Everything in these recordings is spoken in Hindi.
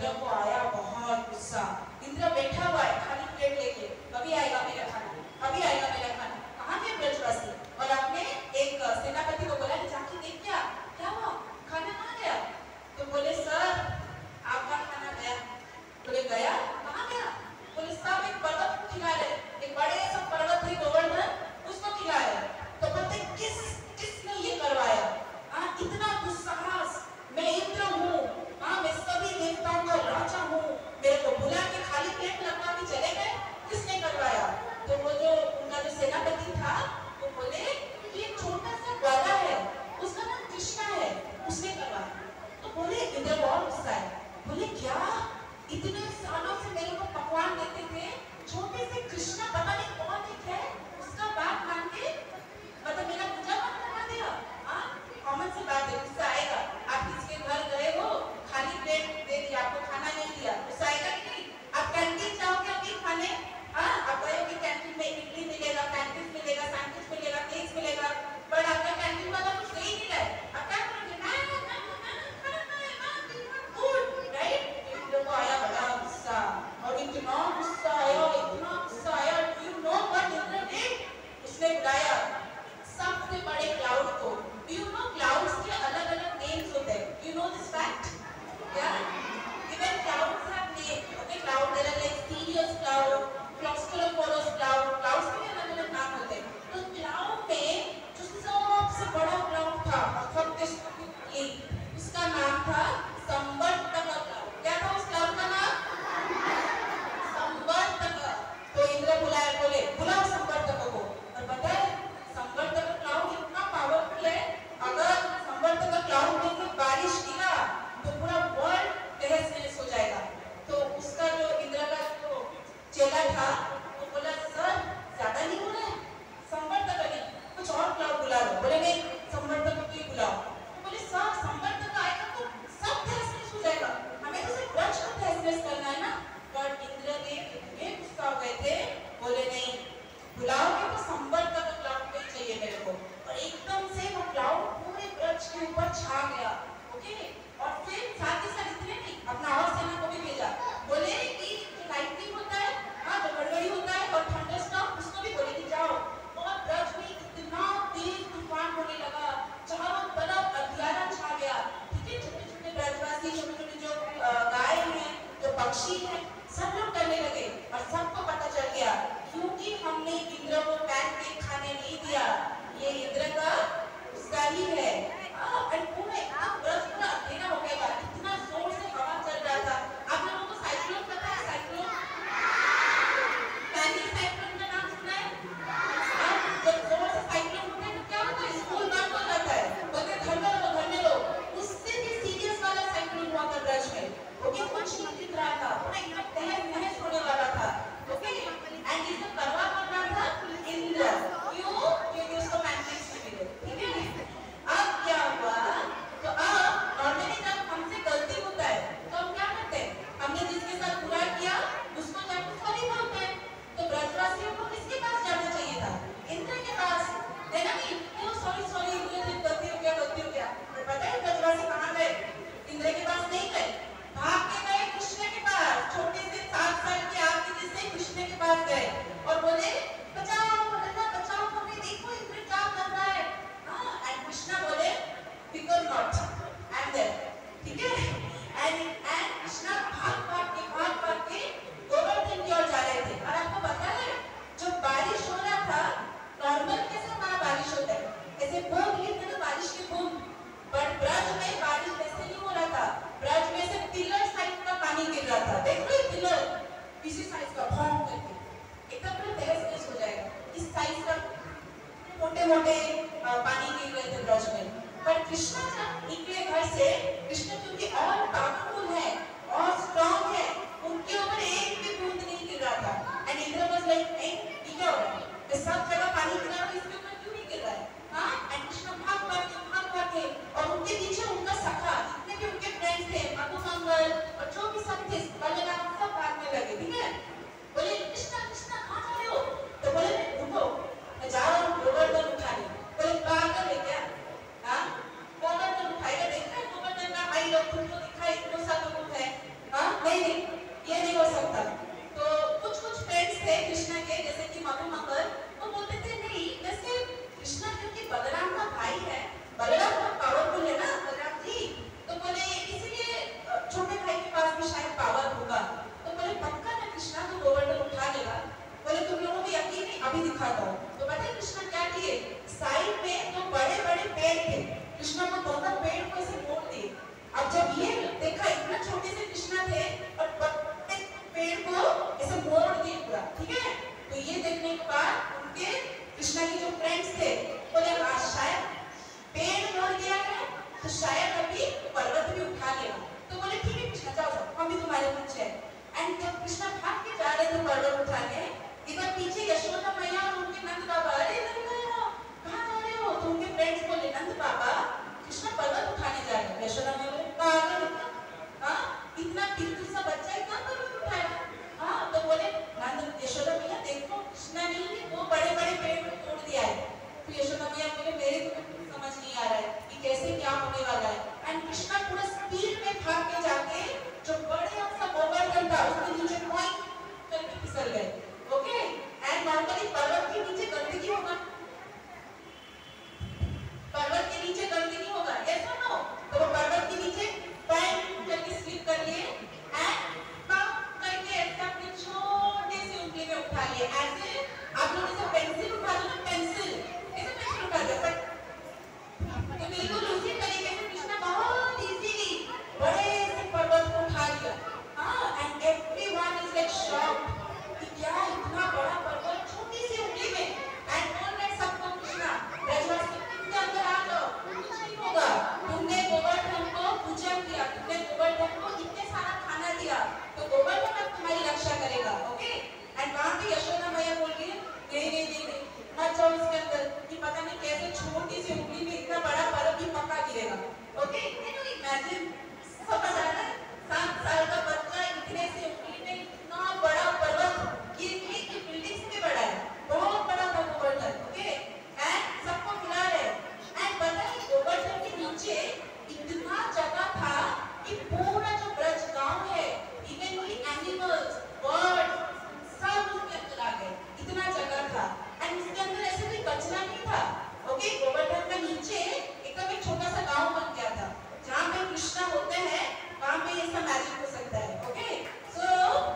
इंद्र को आया बहुत गुस्सा। इंद्र बैठा हुआ है खाली प्लेट लेके, कभी आएगा मेरा खाना, कभी आएगा मेरा खाना। कहाँ के ब्रजवासी? और आपने एक सेनापति को बोला जाके देख क्या हुआ, खाना कहाँ गया? तो बोले सर आपका खाना गया। बोले गया, कहाँ गया? बोले सब एक पर्वत को खिला रहे, एक बड़े सा पर्वत है गोवर्धन, उसको खिला रहे। तो बोलते किसने ये करवाया? इतना दुस्साहस, मैं इंद्र हूँ, मैं सभी देवताओं का राजा हूँ, मेरे को बुला के खाली प्लेट लगवा के चले गए, किसने करवाया? तो वो जो उनका जो सेनापति था वो बोले ये छोटा सा ग्वाला है, उसका नाम कृष्णा है, उसने करवाया। तो बोले इंद्र बहुत गुस्सा है, बोले क्या इतने सालों से मेरे को पकवान देते थे, छोटे से कृष्णा पता नहीं कौन है, उसका बात मान के मतलब मेरा पूजा पाठ करवा दिया। कॉमन सी बात है, गुस्सा आएगा। आप किसी के घर गए हो, खाली प्लेट दे दिया, आपको खाना नहीं दिया, गुस्सा आएगा कि नहीं? आप कैंटीन जाओगे अभी खाने, आप गए कि कैंटीन में इडली मिलेगा, पैंटीज मिलेगा, सैंडविच मिलेगा, केक्स मिलेगा, बट आपका कैंटीन वाला कुछ दे ही नहीं रहा है, आप क्या करोगे? राइट? इंद्र को आया बड़ा गुस्सा, और इतना गुस्सा आया, you know what Indra did? उसने बुलाया सबसे बड़े क्लाउड को। Do you know clouds के अलग-अलग names होते हैं? Do you know this fact? Yeah? Even clouds have names. Okay, cloud there are like Sirius cloud, Clusterophorus cloud. Clouds के भी अलग-अलग नाम होते हैं। तो cloud में जो सबसे बड़ा cloud था, उसका नाम था संवर्तक cloud। क्या था उस cloud का नाम? संवर्तक। तो इंद्र बुलाओ संवर्तक को। और पता है संवर्तक क्लाउड इतना पावरफुल है, अगर संवर्तक क्लाउड में से बारिश गिरा तो पूरा वर्ल्ड तहस नहस हो जाएगा। तो उसका जो इंद्र का जो चेला था वो बोला सर ज्यादा नहीं हो रहा है, संवर्तक नहीं कुछ और क्लाउड बुला लो। बोले नहीं संवर्तक को ही बुलाओ। तो बोले सर संवर्तक आएगा तो सब तहस नहस हो जाएगा, हमें तो सिर्फ ब्रज को तहस नहस करना है ना। पर इंद्र देव इतने गुस्सा हो गए थे, बोले नहीं बुलाओगे तो संवर्तक क्लाउड को ही चाहिए मेरे को। और एकदम से वो क्लाउड पूरे ब्रज के ऊपर छा गया। ओके, और फिर साथ ही साथ इतने नहीं, अपना और सेना को भी भेजा। बोले कि जो लाइटनिंग होता है, जो गड़बड़ी होता है, और थंडरस्टॉर्म, उसको भी बोले कि जाओ। और ब्रज में इतना तेज तूफान होने लगा, चारों तरफ अंधियारा छा गया। ठीक है, छोटे छोटे ब्रजवासी, छोटे छोटे जो गाय हैं, जो पक्षी हैं, सब लोग डरने लगे। और सबको पता चल गया क्योंकि हमने इंद्र को पैनकेक खाने नहीं दिया, ये इंद्र का गुस्सा ही है। पूरे ब्रज पूरा अंधेरा हो गया, इतना जोर से हवा चल रहा था। आप लोगों को साइक्लोन पता है? साइक्लोन, पैनी साइक्लोन का नाम सुना है? जब जोर से साइक्लोन होता है तो क्या होता है? स्कूल बंद हो जाता है, बोलते घर में लो। उससे भी सीरियस वाला साइक्लोन हुआ था ब्रज में। ओके, कुछ नहीं दिख रहा था, पूरा एकदम तहस नहस होने वाला था। ओके, एंड इसको करवा कौन रहा था? इंद्र। क्यों उसको पैनकेक्स मिले। ठीक है, अब क्या हुआ? तो अब नॉर्मली जब हमसे गलती होता है तो हम क्या करते हैं? हमने जिसके साथ बुरा किया उसको जाकर सॉरी बोलते हैं। तो ब्रजवासियों को किसके पास जाना चाहिए था? इंद्र के पास, है ना? नहीं क्यों सॉरी इंद्र, गलती हो गया। पर पता है ब्रजवासी कहाँ गए? इंद्र के पास नहीं गए, भाग के गए कृष्ण के पास। छोटे से 7 साल के आप जिससे कृष्ण के पास गए और बोले बचाओ हमें, देखो इंद्र क्या कर रहा है। एंड कृष्ण बोले फिकर नॉट, आई एम देयर। ठीक है, एंड कृष्ण भाग के गोवर्धन की ओर जा रहे थे। और आपको पता है जो बारिश हो रहा था, नॉर्मल कैसे हमारा बारिश होता है, ऐसे बूंद गिरते तो बारिश की बूंद, बट ब्रज में बारिश वैसे नहीं हो रहा था। ब्रज में से पिलर साइज का पानी गिर रहा था। देख लो पिलर किसी साइज का भौं करके एकदम पूरा तहस नहस हो जाएगा, इस साइज का मोटे पानी गिर रहे थे ब्रज में। पर कृष्ण जब निकले घर से, कृष्ण क्योंकि और पावरफुल है और स्ट्रॉन्ग है, उनके ऊपर एक भी बूंद नहीं गिर रहा था। एंड इंद्र वाज लाइक नहीं क्या हो रहा है, सब जगह पानी गिर रहा है, इसके ऊपर क्यों नहीं गिर रहा है? एंड कृष्ण भाग के और उनके पीछे उनका सखा, जितने भी उनके फ्रेंड्स थे, मधुमंगल और जो भी सब थे, बलराम, सब भागने लगे। ठीक है, बोले कृष्ण कहाँ जा रहे हो? तो बोले रुको, मैं जा रहा हूँ गोवर्धन उठाने। बोले पागल है क्या? गोवर्धन उठाएगा? देख रहे गोवर्धन का भाई लोग तुमको दिखाई इतना सा तो है। था उसके नीचे पॉइंट करके फिसल गए। ओके, एंड नॉर्मली पर्वत के नीचे गंदगी होगा, पर्वत के नीचे गंदगी होगा, यस और नो? तो वो पर्वत के नीचे पॉइंट करके स्लिप कर लिए एंड पॉप करके ऐसा अपने छोटे से उंगली में उठा लिए, ऐसे आप लोग जैसे पेंसिल उठा दो ना, पेंसिल ऐसे पेंसिल उठा दो, बट तो बिल्कुल उसी तरीके से कृष्णा बहुत इजीली बड़े से पर्वत को उठा लिया। हाँ, and everyone is like shocked कि क्या इतना बड़ा पर्वत छोटी सी उंगली में, एंड बोल रहे सबको कृष्णा ब्रजवासी के अंदर आ जाओ, कुछ नहीं होगा, तुमने गोवर्धन को पूजा किया, तुमने गोवर्धन को इतने सारा खाना दिया, तो गोवर्धन अब तुम्हारी रक्षा करेगा। ओके, एंड वहां पे यशोदा मैया बोल रही है नहीं मत जाओ इसके अंदर, कि पता नहीं कैसे छोटी सी उंगली में इतना बड़ा पर्वत भी पक्का गिरेगा। ओके, कैन यू इमेजिन, समझ आ रहा है? 7 साल का बच्चा इतने से उंगली में इतना बड़ा पर्वत, ये बिल्डिंग से भी बड़ा है, बहुत बड़ा था गोवर्धन। ओके, एंड सबको मिला रहे, एंड पता है गोवर्धन के नीचे इतना जगह था कि पूरा जो ब्रज गांव है, इवन की एनिमल्स, बर्ड्स सब उसके अंदर आ गए, इतना जगह था, एंड उसके अंदर ऐसे कोई कचरा नहीं था। ओके, गोवर्धन का नीचे एकदम एक छोटा सा गांव बन गया था, जहाँ पे कृष्णा होते हैं वहाँ पे ये सब मैजिक हो सकता है। ओके, सो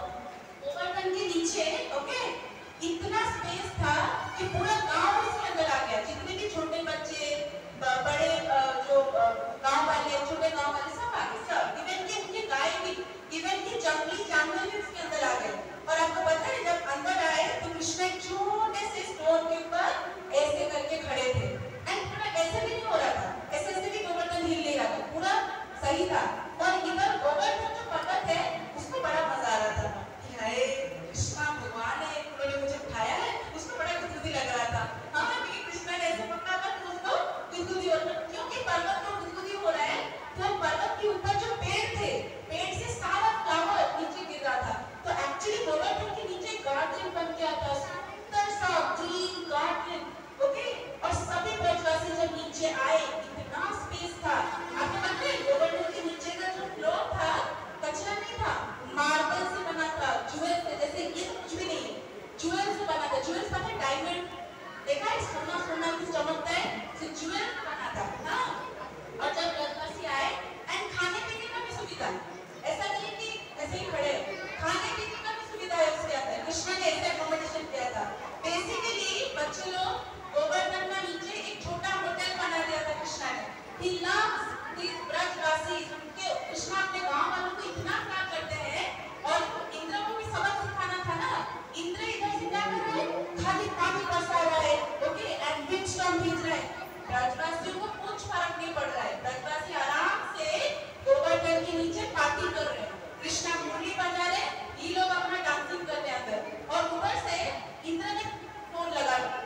गोवर्धन के नीचे ओके इतना स्पेस था कि पूरा गांव उसके अंदर आ गया, जितने भी छोटे बच्चे बड़े जो गांव वाले, छोटे गांव वाले सब आ गए, सब, इवन कि उनके गाय भी, इवन कि जंगली जानवर भी उसके अंदर आ गए। और आपको पता है जब अंदर आए तो कृष्ण एक छोटे से स्टोन के ऊपर ऐसे करके खड़े थे, एंड पूरा ऐसे भी नहीं हो रहा था, ऐसे ऐसे भी गोवर्धन हिल नहीं रहा था, पूरा सही था। और इधर गोवर्धन जो पर्वत है उसको बड़ा मजा आ रहा था कि हाय कृष्णा भगवान है, उन्होंने मुझे उठाया है, उसको बड़ा गुदगुदी लग रहा था। हाँ, क्योंकि कृष्णा ने ऐसे पकड़ा था तो उसको गुदगुदी हो रहा था, क्योंकि पर्वत को गुदगुदी हो रहा है तो पर्वत के ऊपर जो पेड़ थे, पेड़ से सारा फ्लावर नीचे गिर रहा था, तो एक्चुअली गोवर्धन के नीचे गार्डन बन गया था, सुंदर सा ग्रीन गार्डन। ओके, और सभी ब्रजवासी जब नीचे आए इतना स्पेस था, आपको पता है गोवर्धन के नीचे का जो फ्लोर था कचरा नहीं था, मार्बल से बना था, ज्वेल से, जैसे ये कुछ भी नहीं, ज्वेल से बना था, ज्वेल पता है डायमंड देखा है, सोना सोना की चमकता है, तो ज्वेल बना था। हाँ, और जब ब्रजवासी आए एंड खाने पीने का भी सुविधा, ऐसा नहीं कि ऐसे ही खड़े, खाने पीने का भी सुविधा है उसके अंदर, कृष्णा ने ऐसे अकोमोडेशन किया था। बेसिकली बच्चे लोग गोवर्धन का नीचे एक छोटा होटल बना दिया था कृष्णा ने। He loves these ब्रजवासीज, उनके कृष्णा अपने गांव वालों को इतना प्यार करते हैं, और इंद्र को भी सबक सिखाना था ना, इंद्र इधर से क्या कर रहा है, खाली पानी बरसा रहा है, ओके, एंड विंड स्टॉर्म भेज रहा है, ब्रजवासियों को कुछ फर्क नहीं पड़ रहा है, ब्रजवासी आराम से गोवर्धन के नीचे पार्टी कर रहे हैं, कृष्णा मुरली बजा रहे, ये लोग अपना डांसिंग कर रहे हैं अंदर, और ऊपर से इंद्र ने फोन लगा दिया,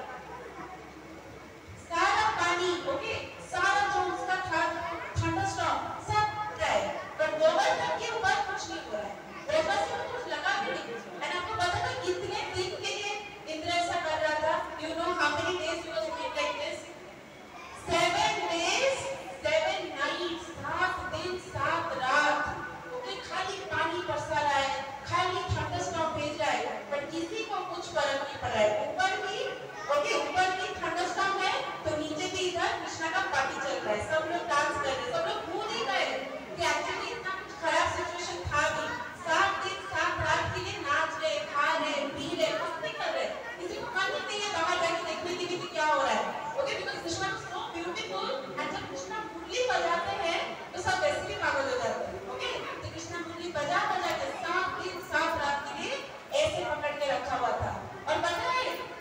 सारा पानी ओके, सारा जो उसका था थंडरस्टॉर्म सब उड़ रहा है, पर गोवर्धन के ऊपर कुछ नहीं हो रहा है, ब्रजवासियों को कुछ लगा भी नहीं। एंड आपको पता था कितने दिन के लिए इंद्र ऐसा कर रहा था? You know how many days he was doing like this? 7 days 7 nights, 7 दिन 7 रात, ओके, खाली पानी बरसा रहा है, खाली थंडरस्टॉर्म भेज रहा है, पर किसी को कुछ फर्क नहीं पड़ रहा है। ऊपर भी ओके, ऊपर भी थंडरस्टॉर्म है तो नीचे भी इधर कृष्णा का पार्टी चल रहा है, सब लोग डांस कर रहे हैं, सब लोग भूल ही गए कि एक्चुअली इतना कुछ खराब सिचुएशन था भी, 7 दिन 7 रात के लिए नाच रहे, खा रहे, पी रहे, मस्ती कर रहे, किसी को मन ही नहीं है बाहर जाके देखने की भी क्या हो रहा है। Okay, because Krishna is so beautiful, and जब कृष्णा मुरली बजाते हैं तो सब वैसे भी पागल हो जाते हैं। ओके, तो कृष्णा मुरली बजा बजा के 7 दिन 7 रात के लिए ऐसे पकड़ के रखा हुआ था, और पता है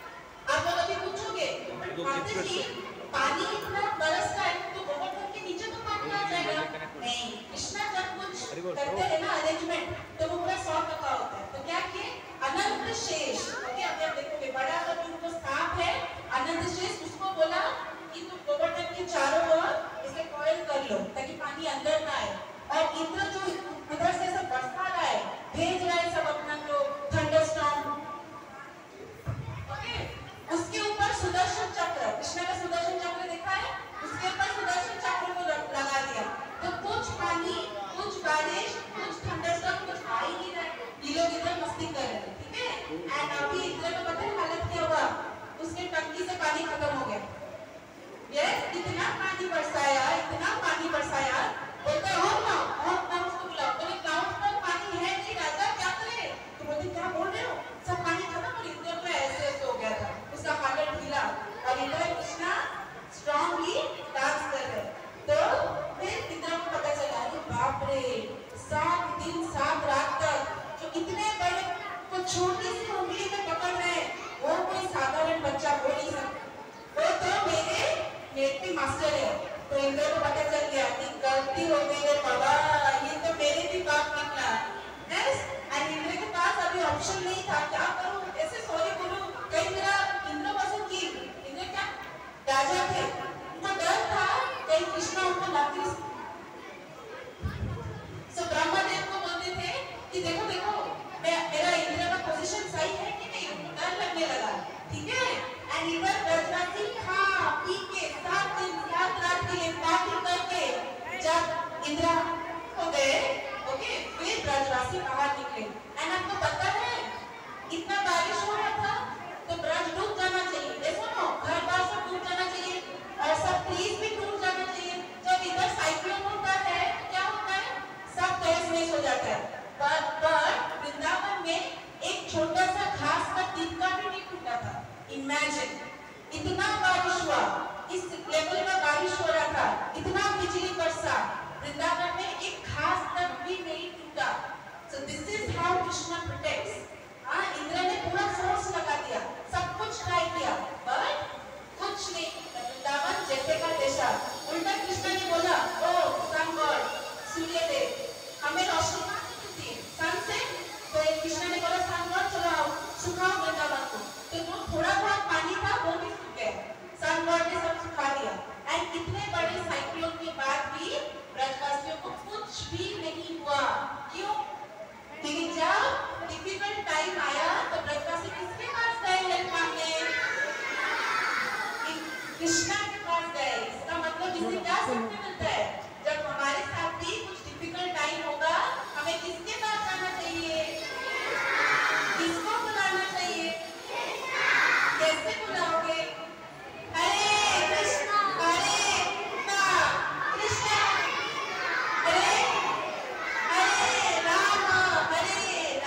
पानी खत्म हो गया। यस, इतना पानी बरसाया, इतना पानी बरसाया, बोलते हो ना, और क्लाउड्स को बुलाओ। बोले क्लाउड्स पर पानी है नहीं राजा, क्या करे? तो बोलते क्या बोल रहे हो, सब पानी खत्म। और इंद्र को ऐसे ऐसे हो गया था, उसका हालत ढीला। और इधर कृष्णा स्ट्रांगली डांस कर रहे। तो फिर इंद्र को पता चला, अरे बाप रे, 7 दिन 7 रात तक जो इतने बड़े को छोटी सी उंगली में पकड़ रहे, वो कोई साधारण बच्चा हो नहीं सकता, वो तो मेरे नेट पे मास्टर है। तो इंद्र को पता चल गया कि गलती हो गई है बाबा, ये तो मेरे भी बाप निकला। यस, और इंद्र के पास अभी ऑप्शन नहीं था, क्या करूं, ऐसे सॉरी बोलूं, कहीं मेरा इंद्र वॉज़ किंग, इंद्र क्या राजा थे, उनको डर था कहीं कृष्णा उनको लाठी। सो ब्रह्मदेव को बोलते थे कि देखो देखो, मेरा इंद्र का पोजीशन सही है कि नहीं, उनको डर लगने लगा, ठीक है। एंड इधर ब्रजवासी खा पी के 7 दिन 7 रात के लिए पार्टी करके जब इंद्र हो गए, ओके, फिर ब्रजवासी बाहर निकले। एंड आपको पता है इतना बारिश हो रहा था तो ब्रज डूब जाना चाहिए, देखो ना, घर बार सब डूब जाना चाहिए और सब ट्रीज भी डूब जाना चाहिए। जब इधर साइक्लोन होता है क्या होता है, सब तहस-नहस हो जाता है। पर वृंदावन में एक छोटा सा घास का तिनका भी नहीं टूटा था। इमेजिन, इतना बारिश हुआ, इस लेवल का बारिश हो रहा था, इतना बिजली बरसा, वृंदावन में एक घास तक भी नहीं टूटा। So this is how Krishna protects. हाँ, इंद्र ने पूरा फोर्स लगा दिया, सब कुछ ट्राई किया, बट कुछ नहीं। वृंदावन जैसे का जैसा। उल्टा कृष्णा ने बोला, ओ सन गॉड, सूर्यदेव, हमें रोशनी कहाँ से मिलती है, सन से। तो कृष्णा ने बोला, सन गॉड चलो आओ, सुखाओ वृंदावन को। तो जो थोड़ा बहुत पानी था वो भी सूख गया, सन गॉड ने सब सुखा दिया। एंड इतने बड़े साइक्लोन के बाद भी ब्रजवासियों को कुछ भी नहीं हुआ। क्यों? क्योंकि जब डिफिकल्ट टाइम आया तो ब्रजवासी किसके पास गए हेल्प मांगने? कृष्णा के पास गए। इसका मतलब इससे क्या सीखने मिलता है, जब हमारे साथ भी कुछ डिफिकल्ट टाइम होगा, हमें किसके पास जाना चाहिए, किसको बुलाना चाहिए? कैसे बुलाओगे? हरे कृष्णा कृष्णा, हरे हरे राम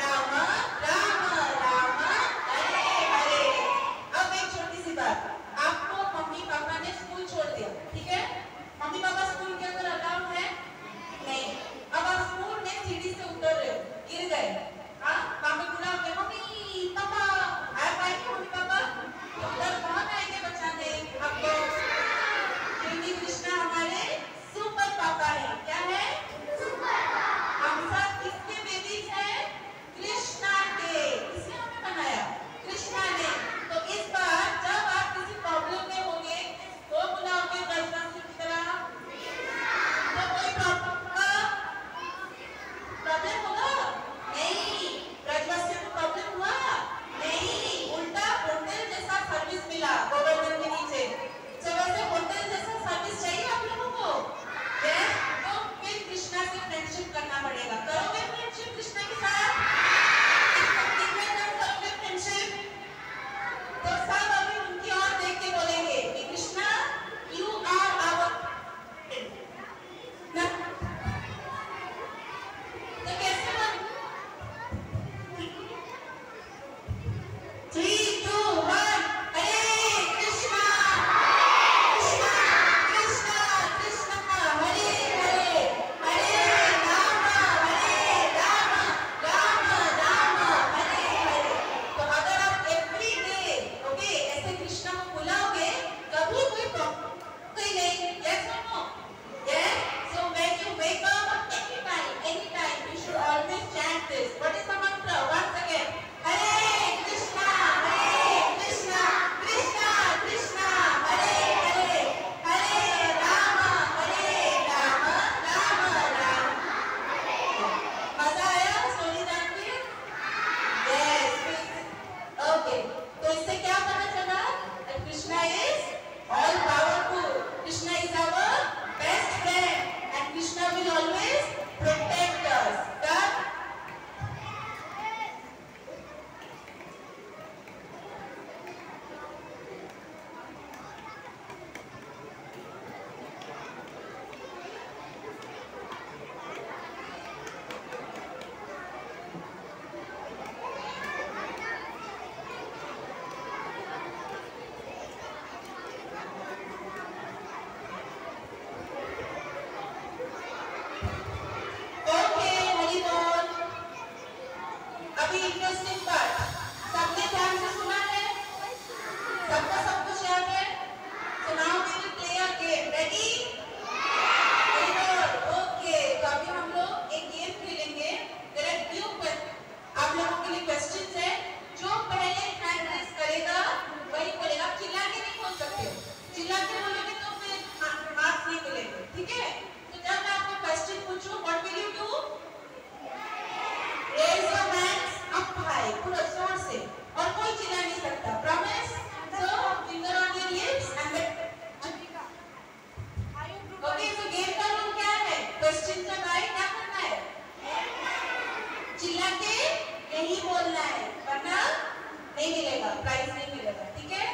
अभी इंटरेस्टिंग पार्ट, सबने ध्यान से सुना है? सबको सब कुछ याद है? So now we will play a game. Ready? Very good. Okay. तो अभी हम लोग एक गेम खेलेंगे. There are few आप लोगों के लिए questions हैं. जो पहले hand raise करेगा वही बोलेगा. चिल्ला के नहीं बोल सकते. चिल्ला के बोलोगे तो फिर मार्क्स नहीं मिलेंगे. ठीक है? तो जब मैं आपको question पूछूं, what will you do? Raise your hands up high. पूरा जोर से. और कोई चिल्ला नहीं सकता. Promise? So finger on your lips and then okay. तो गेम का रूल क्या है? क्वेश्चन जब आए क्या करना है? चिल्ला के नहीं बोलना है, वरना नहीं मिलेगा, प्राइज नहीं मिलेगा. ठीक है?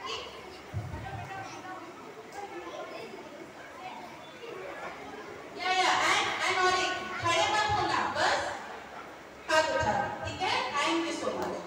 एंड और एक खड़े मत होना, बस हाथ उठा. ठीक है? Thank you so much.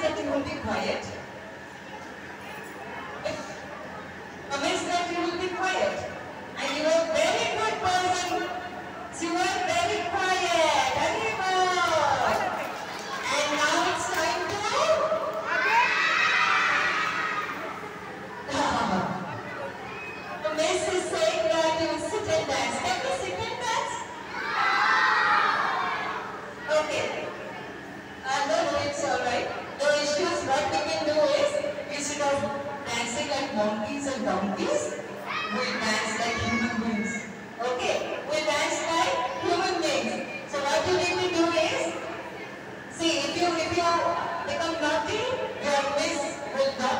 that you will be quiet. Amazed that you will be quiet. And you are very good person. So you are very quiet. And now it's time to... The miss is saying that you will sit and dance. Can we sit and dance? Okay. No, it's alright. No issues. What we can do is, instead of dancing like monkeys and donkeys, we'll dance like human beings. Okay? We'll dance like human beings. So what you need to do is, see, if you become naughty, your miss will not.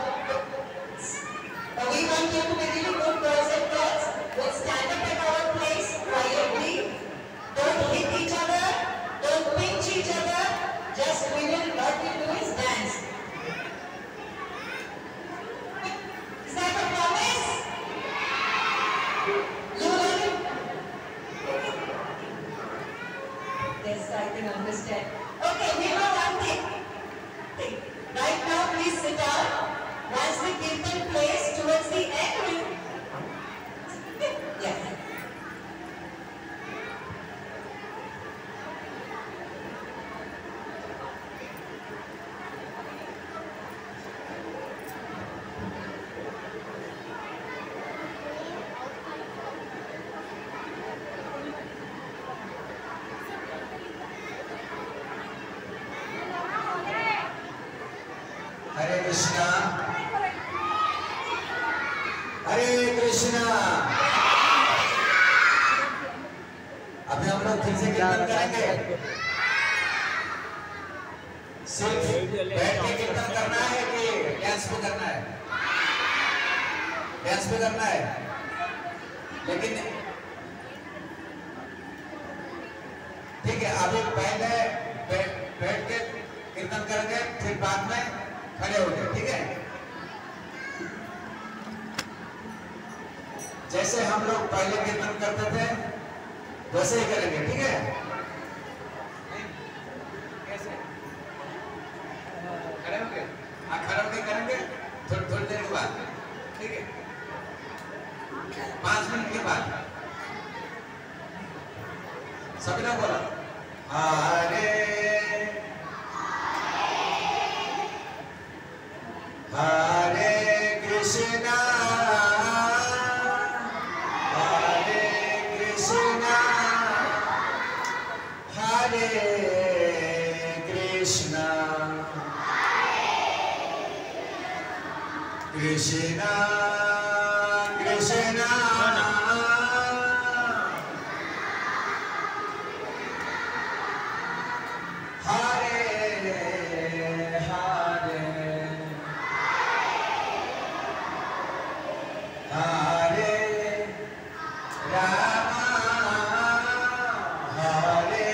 We want you to be really good boys and girls. We'll stand up at our place quietly. Don't hit each other. Don't pinch each other. Just what we'll do is dance. Is that a promise? You want it? Yes, I can understand. Okay, we know one thing. Right now, please sit down. Once the kirtan plays towards the end, yes. Hare Krishna, Hare Krishna। अभी हम लोग फिर से कीर्तन करेंगे। सिर्फ बैठ के कीर्तन करना है कि डांस भी करना है? डांस भी करना है, लेकिन ठीक है, अभी पहले बैठ के कीर्तन करेंगे, फिर बाद में खड़े हो गए, ठीक है? जैसे हम लोग पहले कीर्तन करते थे वैसे ही करेंगे, ठीक है? कैसे? खड़े हो गए? हाँ, खड़े होके करेंगे थोड़ी देर के बाद, ठीक है? 5 मिनट के बाद सभी लोग बोला हरे Hare Krishna, Hare Krishna, Hare Krishna, Krishna Krishna, Hare Hare, Hare Rama, Hare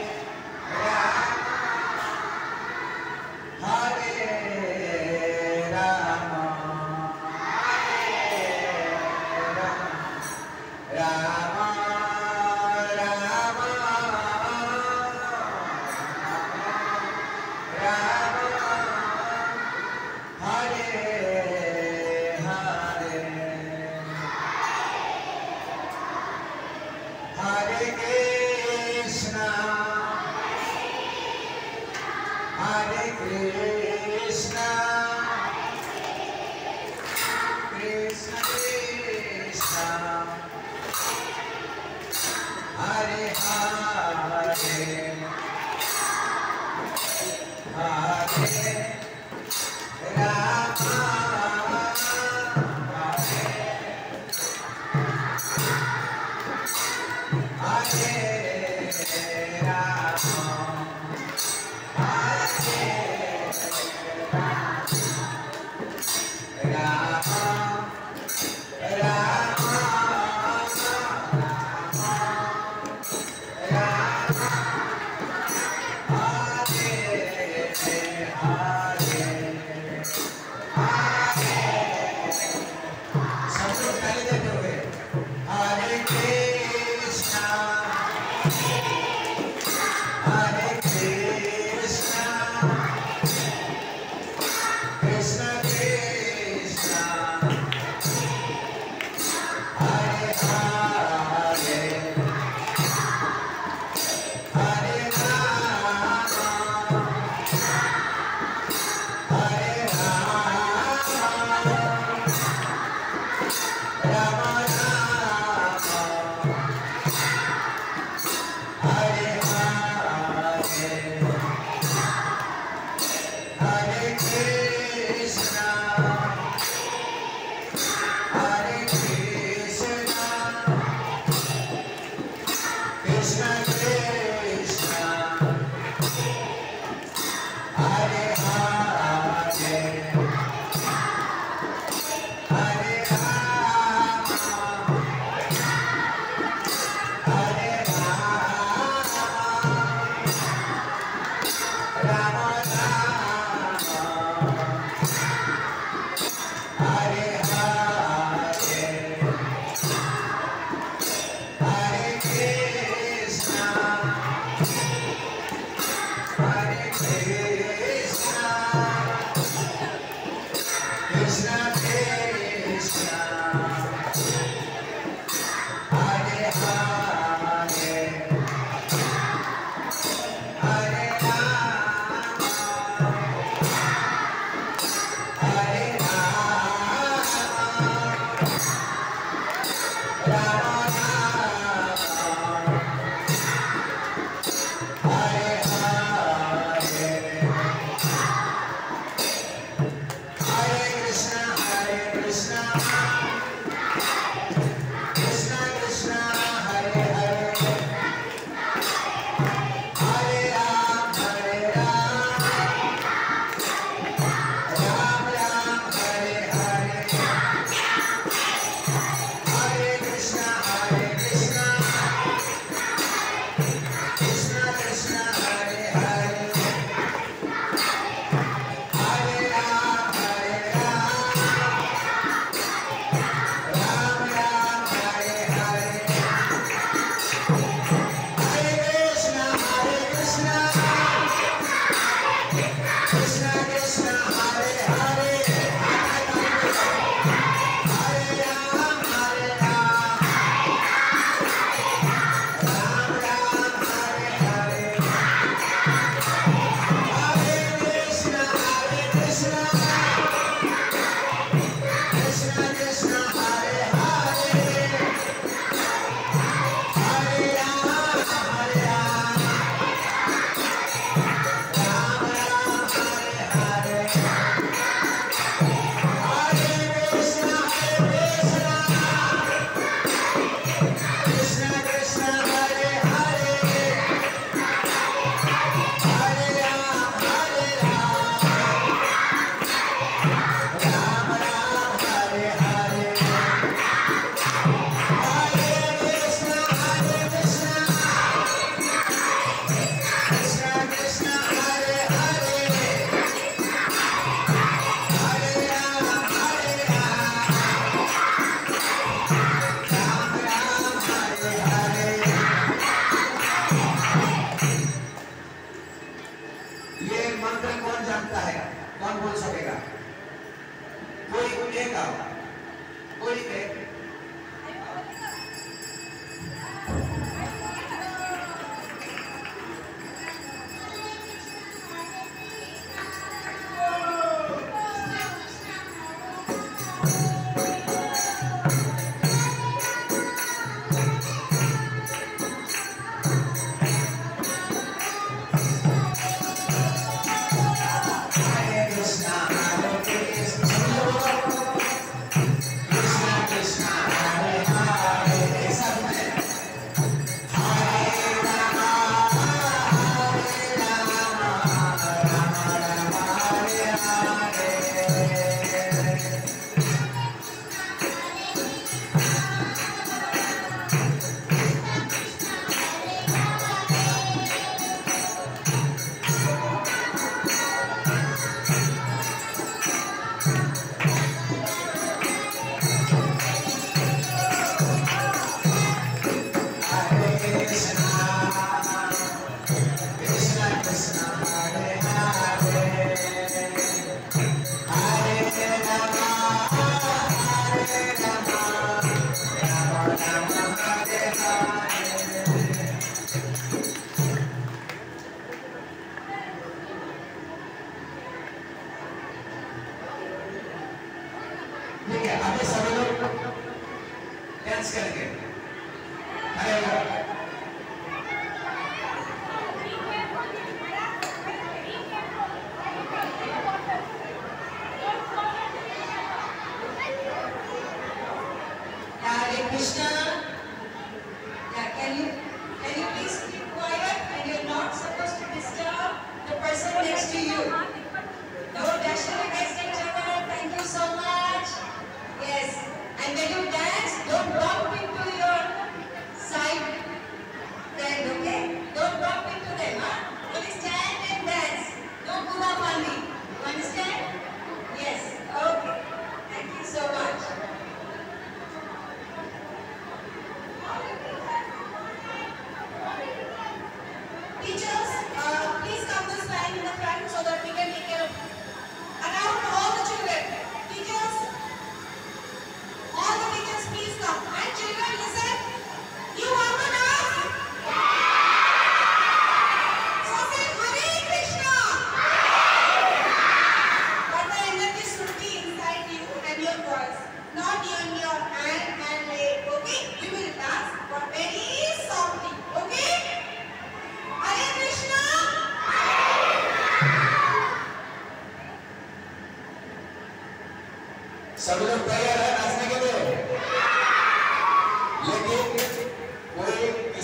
Rama, Hare Rama, Rama Rama, Rama, Hare Hare, Hare Krishna, Hare Krishna, Krishna Krishna, Hare Hare, Hare Rama, Hare Hare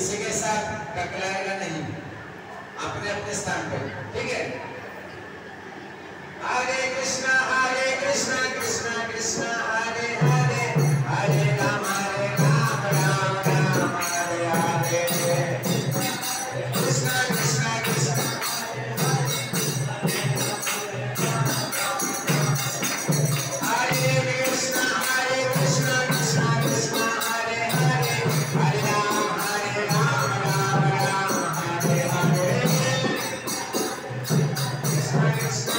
किसी के साथ टकराएगा नहीं, अपने अपने स्थान पे, ठीक है। हरे कृष्णा कृष्णा कृष्णा हरे हरे, हरे राम राम राम हरे हरे, कृष्णा कृष्णा कृष्णा हरे कृष्णा कृष्णा कृष्णा हरे हरे, हरे राम राम राम हरे हरे, कृष्णा कृष्णा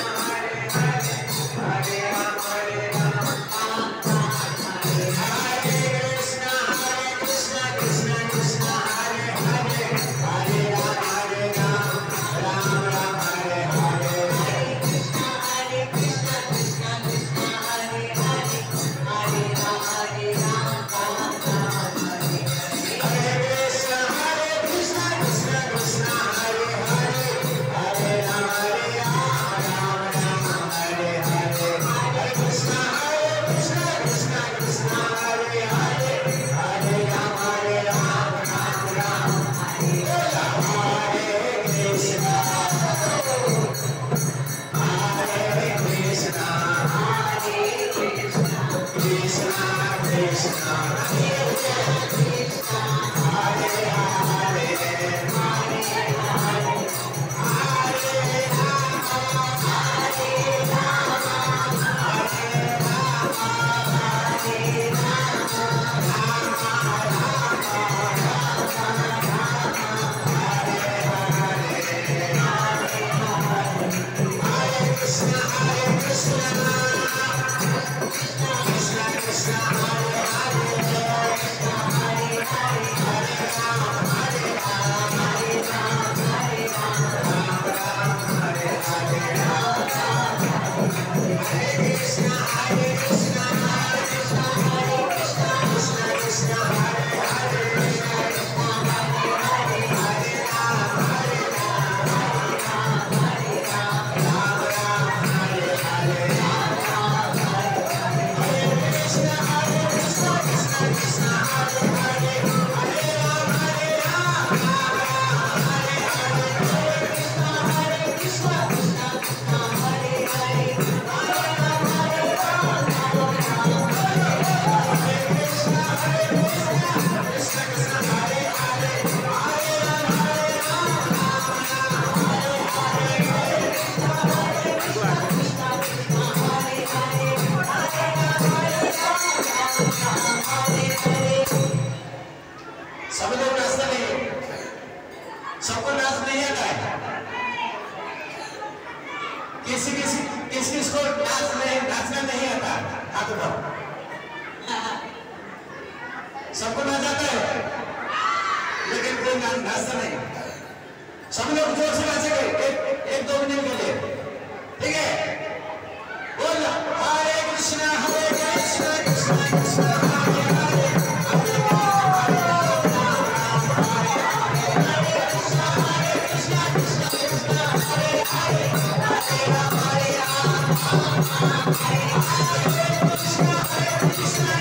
सबको नाच आता है, लेकिन कोई नाचता नहीं। सब लोग जोर से नाचेंगे एक दो मिनट के लिए, ठीक है। बोल हरे कृष्णा कृष्णा कृष्णा हरे हरे, हरे राम राम हरे हरे, हरे कृष्णा कृष्णा कृष्णा हरे हरे, हरे राम हरे हरे, कृष्णा कृष्णा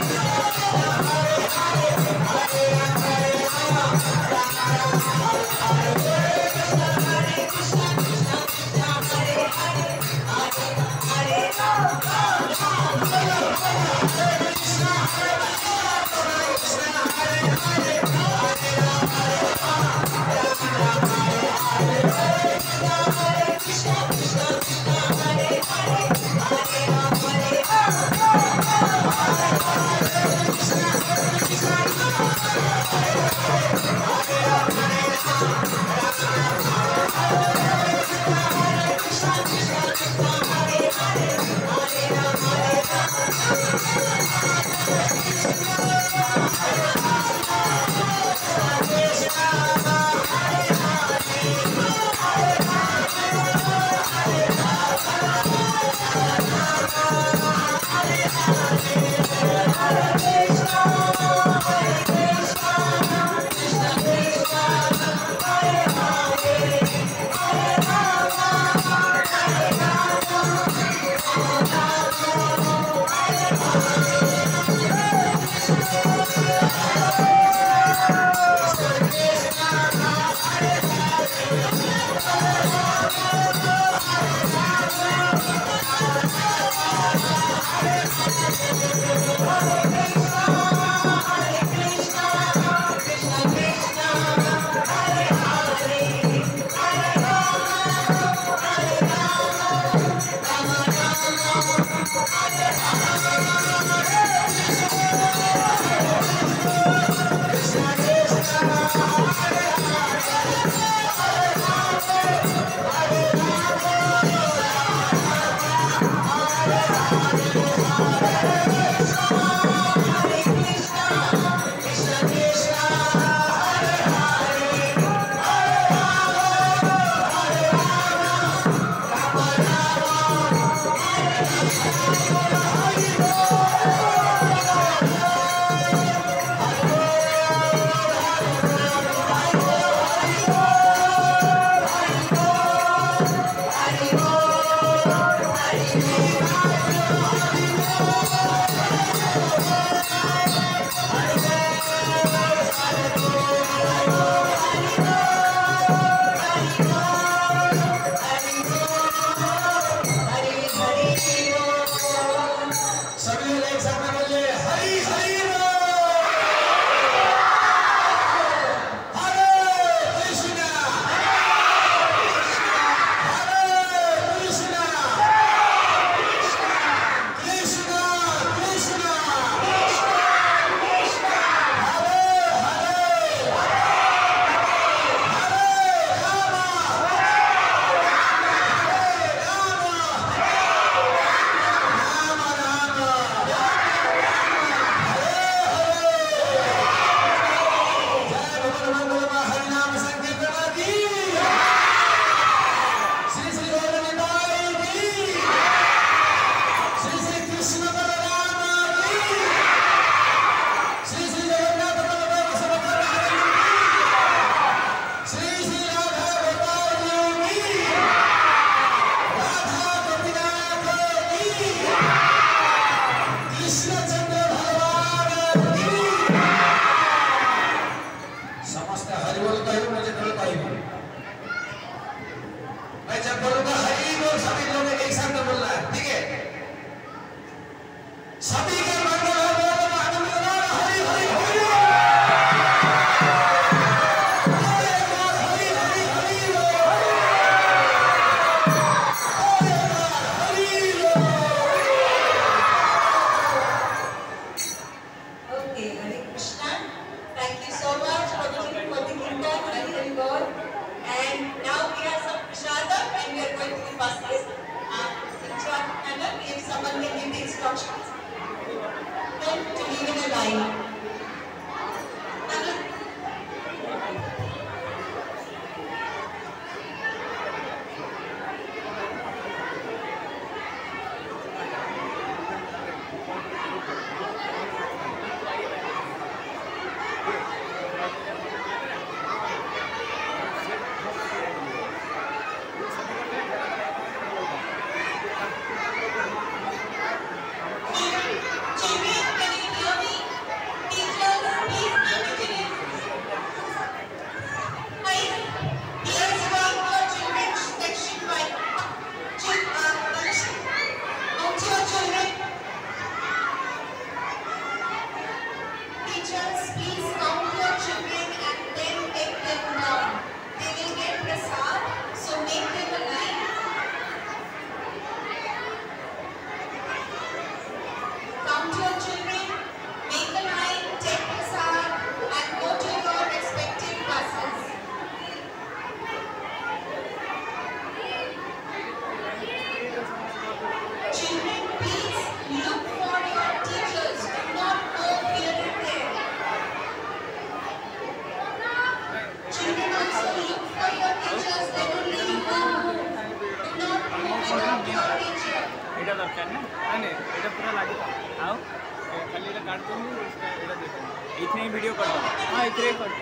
दरकार ना नहीं ये पूरा लगे आउ खाली ये काट दूँगी ये देखो वीडियो कर हाँ ये कर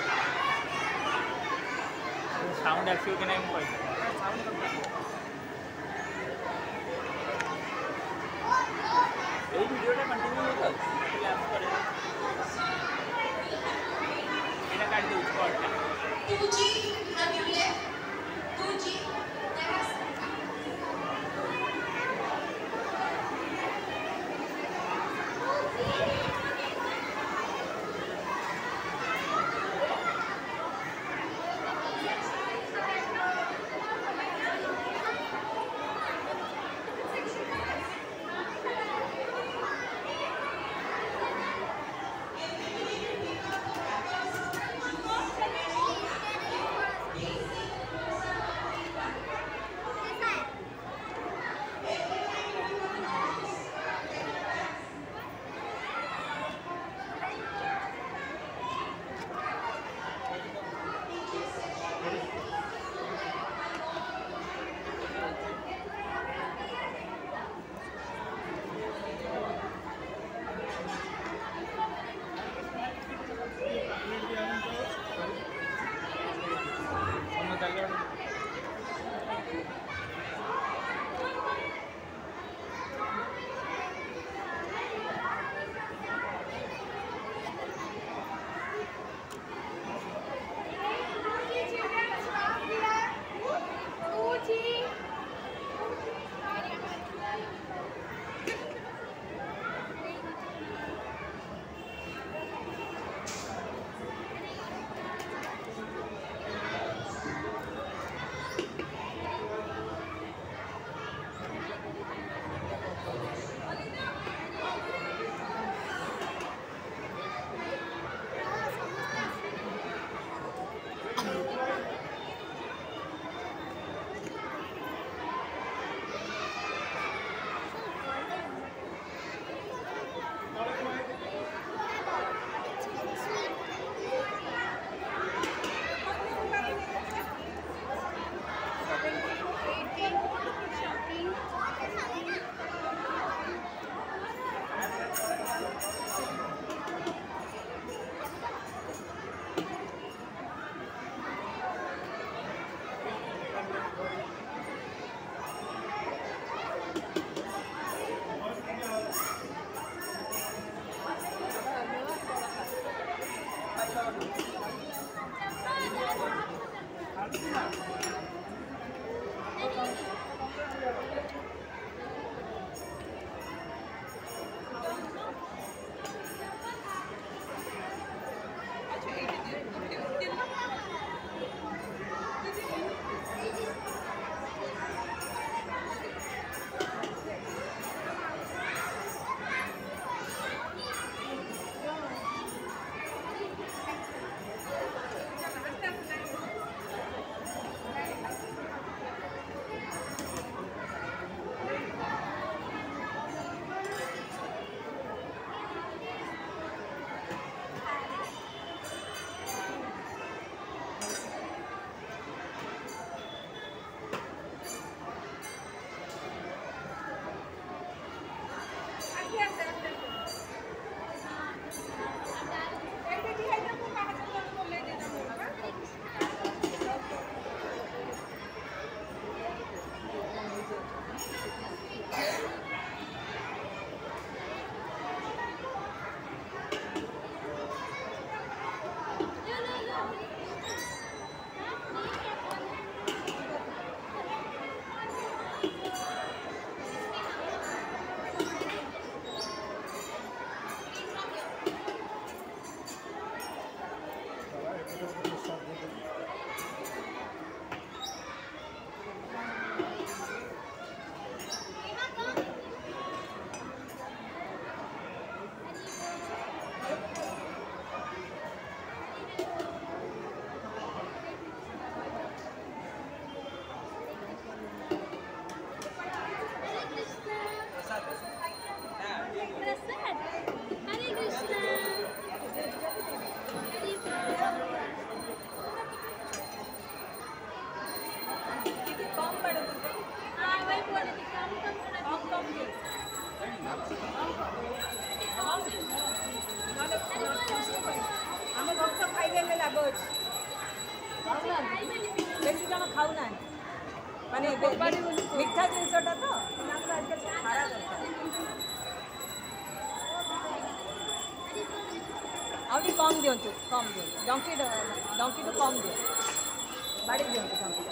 साउंड आसो कि नहीं मुझे ये वीडियोटा कंटिन्यू होगा ये काट दूँ कॉलटा 2G have you left 2G देले लागो बेसी जन खाऊ ना माने मीठा जिनसटा तो आजकल खारा दरकार आउटी कम दियंतु डंकी तो कम दियो बाड़ी दियंतु डंकी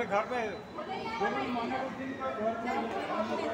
अरे घर पे दिन का घर में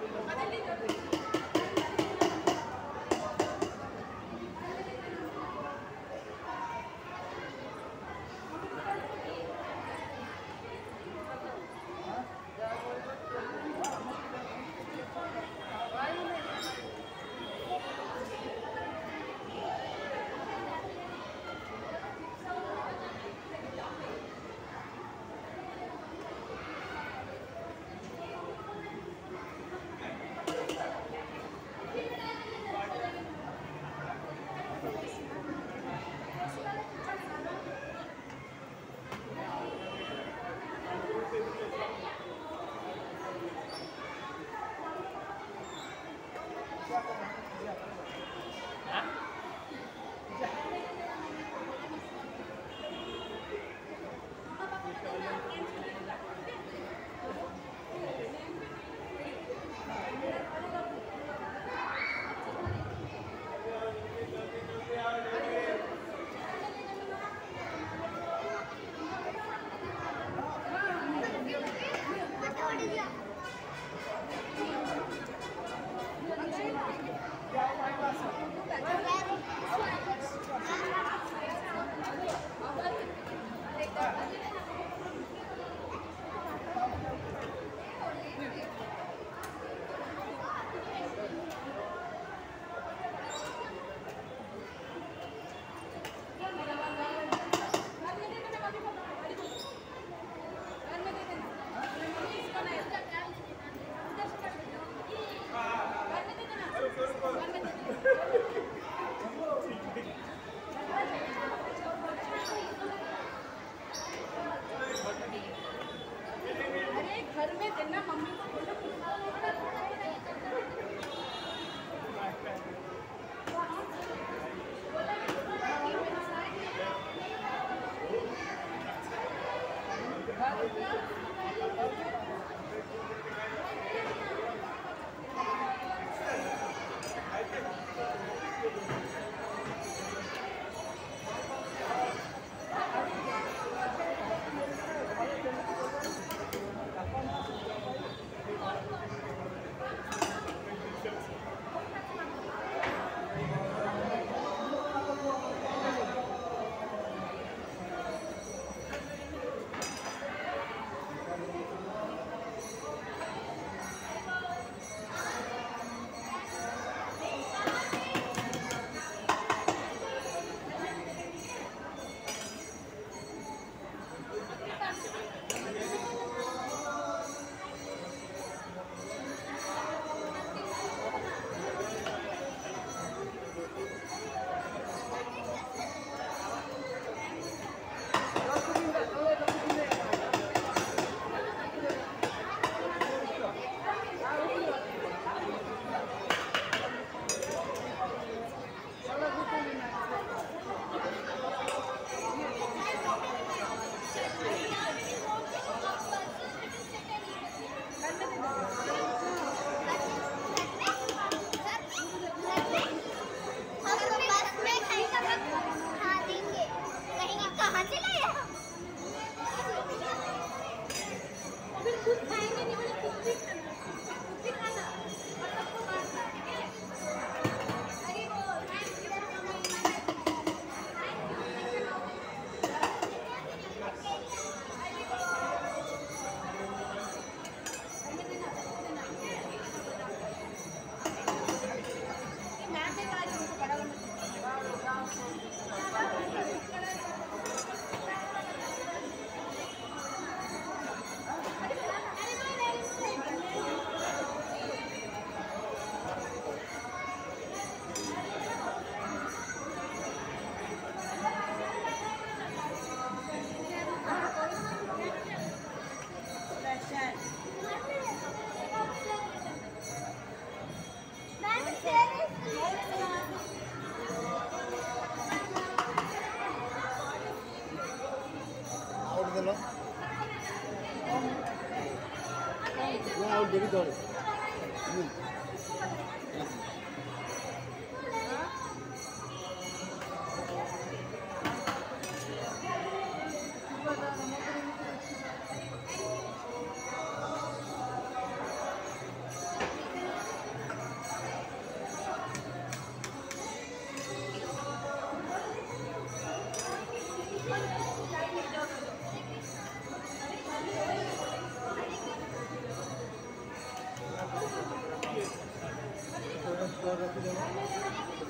देखी दौड़े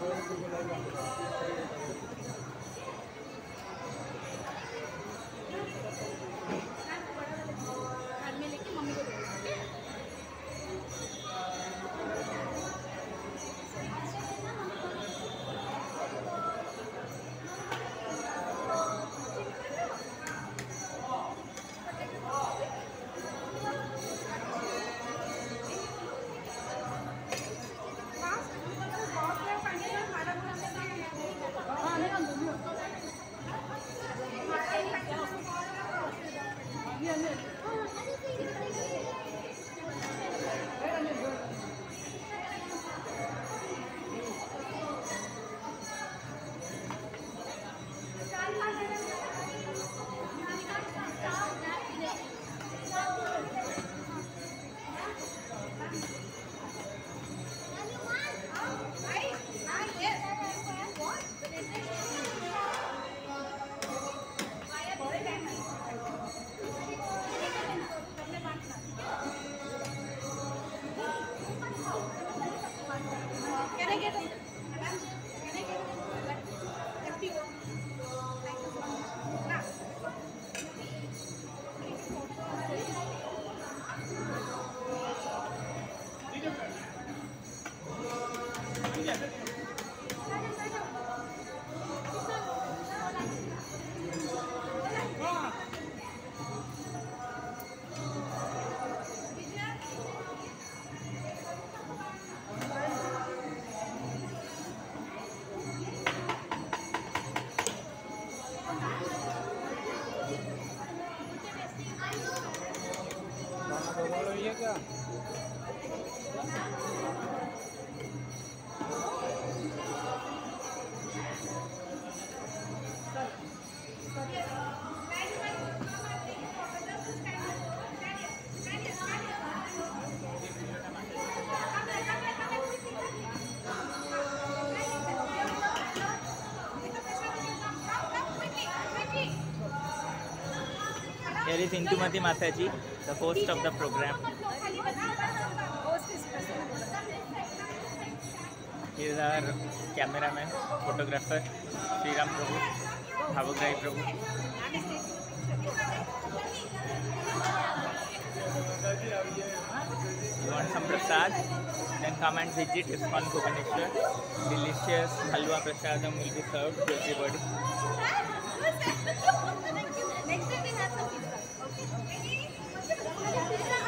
ये क्या Here is Indumati Mataji, the host of the program. Here is our cameraman, photographer, Sriram Prabhu, Bhavagrai Prabhu. You want some prasad? Then come and visit ISKCON Bhubaneswar. Delicious halwa prasadam will be served to everybody. Next time we have some pizza. Okay.